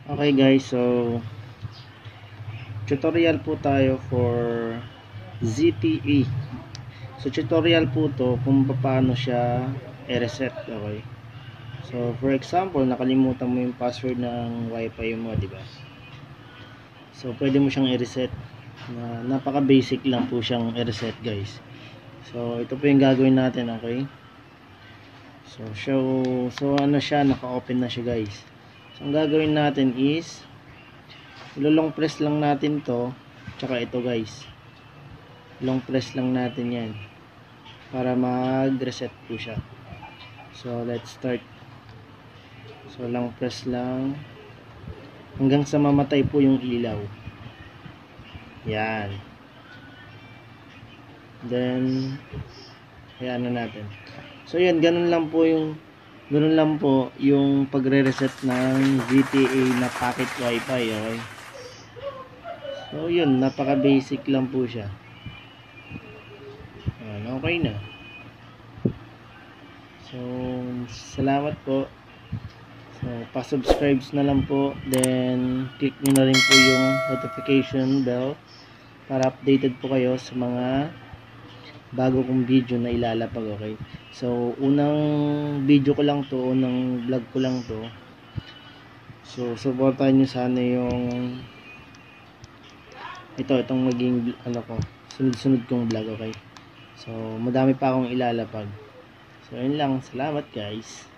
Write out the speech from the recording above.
Okay guys, so tutorial po tayo for ZTE. So tutorial po to kung paano siya i-reset. Okay, so for example, nakalimutan mo yung password ng wifi mo, di ba? So pwede mo siyang i-reset. Napaka basic lang po siyang i-reset guys. So ito po yung gagawin natin. Okay, so ano siya, naka-open na siya guys. So ang gagawin natin is long press lang natin to, tsaka ito guys, long press lang natin yan para mag-reset po siya. So let's start. So long press lang hanggang sa mamatay po yung ilaw. Yan. Then ayan na natin. So yan, ganun lang po yung pagre-reset ng GTA na packet wifi. Okay, so yun, napaka basic lang po siya. Ayan, okay na. So salamat po. So pa-subscribe na lang po, then click nyo na rin po yung notification bell para updated po kayo sa mga bago kong video na ilalapag. Okay, so unang video ko lang to, unang vlog ko lang to, so supportahan nyo sana yung itong maging sunod-sunod kong vlog. Okay, so madami pa akong ilalapag. So yun lang, salamat guys.